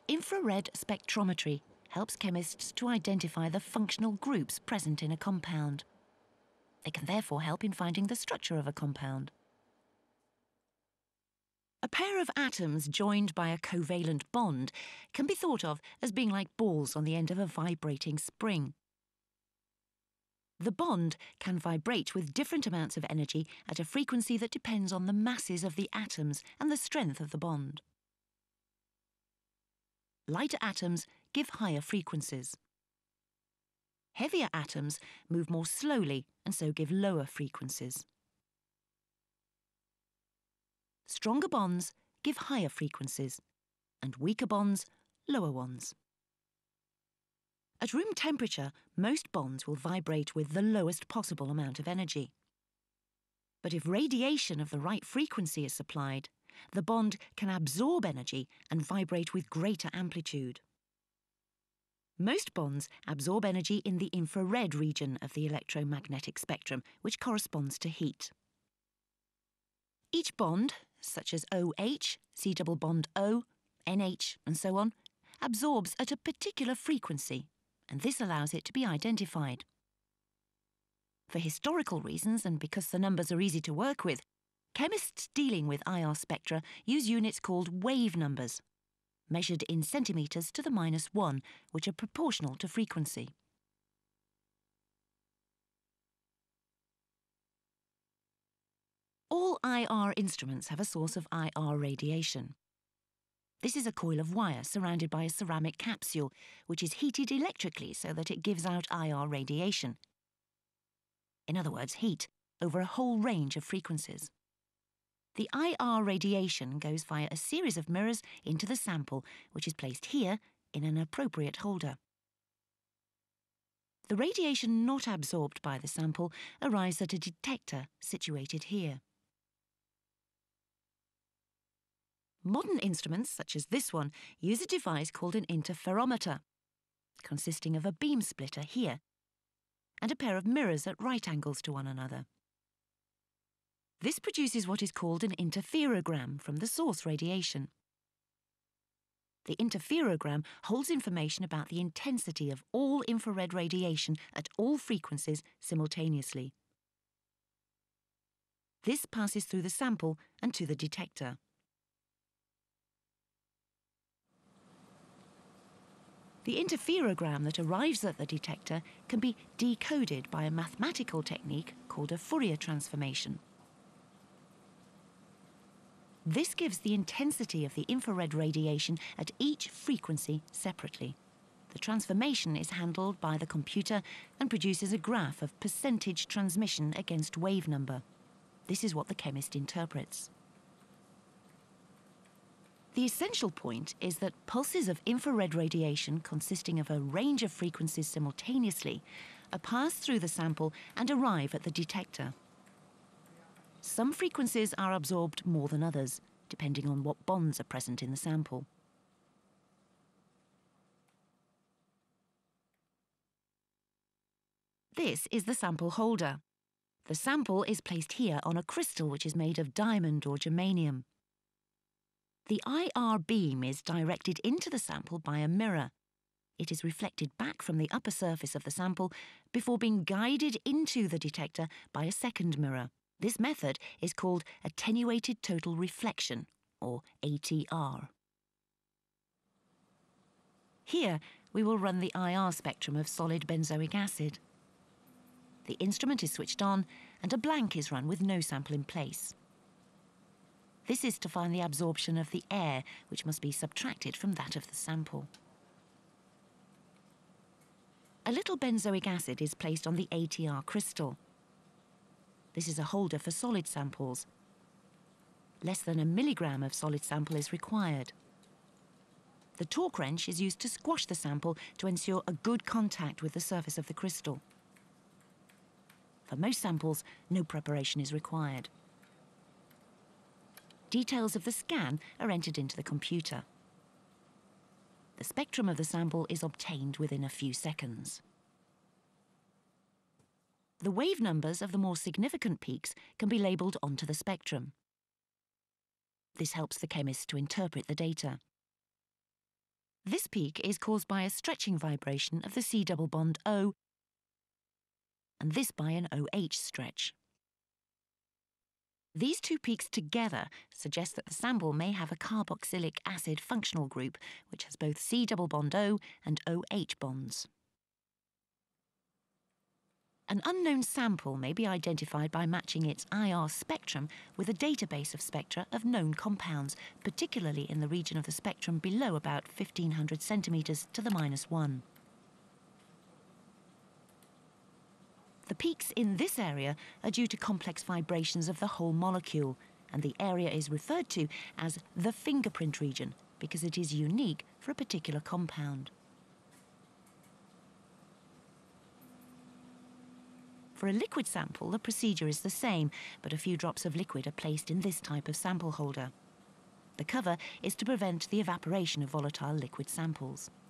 Infra-Red spectrometry helps chemists to identify the functional groups present in a compound. They can therefore help in finding the structure of a compound. A pair of atoms joined by a covalent bond can be thought of as being like balls on the end of a vibrating spring. The bond can vibrate with different amounts of energy at a frequency that depends on the masses of the atoms and the strength of the bond. Lighter atoms give higher frequencies. Heavier atoms move more slowly and so give lower frequencies. Stronger bonds give higher frequencies, and weaker bonds, lower ones. At room temperature, most bonds will vibrate with the lowest possible amount of energy. But if radiation of the right frequency is supplied, the bond can absorb energy and vibrate with greater amplitude. Most bonds absorb energy in the infrared region of the electromagnetic spectrum, which corresponds to heat. Each bond, such as OH, C double bond O, NH, and so on, absorbs at a particular frequency, and this allows it to be identified. For historical reasons, and because the numbers are easy to work with, chemists dealing with IR spectra use units called wave numbers, measured in centimetres to the -1, which are proportional to frequency. All IR instruments have a source of IR radiation. This is a coil of wire surrounded by a ceramic capsule, which is heated electrically so that it gives out IR radiation. In other words, heat over a whole range of frequencies. The IR radiation goes via a series of mirrors into the sample, which is placed here in an appropriate holder. The radiation not absorbed by the sample arrives at a detector situated here. Modern instruments, such as this one, use a device called an interferometer, consisting of a beam splitter here and a pair of mirrors at right angles to one another. This produces what is called an interferogram from the source radiation. The interferogram holds information about the intensity of all infrared radiation at all frequencies simultaneously. This passes through the sample and to the detector. The interferogram that arrives at the detector can be decoded by a mathematical technique called a Fourier transformation. This gives the intensity of the infrared radiation at each frequency separately. The transformation is handled by the computer and produces a graph of percentage transmission against wave number. This is what the chemist interprets. The essential point is that pulses of infrared radiation consisting of a range of frequencies simultaneously are passed through the sample and arrive at the detector. Some frequencies are absorbed more than others, depending on what bonds are present in the sample. This is the sample holder. The sample is placed here on a crystal which is made of diamond or germanium. The IR beam is directed into the sample by a mirror. It is reflected back from the upper surface of the sample before being guided into the detector by a second mirror. This method is called attenuated total reflection, or ATR. Here, we will run the IR spectrum of solid benzoic acid. The instrument is switched on, and a blank is run with no sample in place. This is to find the absorption of the air, which must be subtracted from that of the sample. A little benzoic acid is placed on the ATR crystal. This is a holder for solid samples. Less than 1 milligram of solid sample is required. The torque wrench is used to squash the sample to ensure a good contact with the surface of the crystal. For most samples, no preparation is required. Details of the scan are entered into the computer. The spectrum of the sample is obtained within a few seconds. The wave numbers of the more significant peaks can be labelled onto the spectrum. This helps the chemist to interpret the data. This peak is caused by a stretching vibration of the C double bond O, and this by an OH stretch. These two peaks together suggest that the sample may have a carboxylic acid functional group, which has both C double bond O and OH bonds. An unknown sample may be identified by matching its IR spectrum with a database of spectra of known compounds, particularly in the region of the spectrum below about 1500 centimetres to the -1. The peaks in this area are due to complex vibrations of the whole molecule, and the area is referred to as the fingerprint region because it is unique for a particular compound. For a liquid sample, the procedure is the same, but a few drops of liquid are placed in this type of sample holder. The cover is to prevent the evaporation of volatile liquid samples.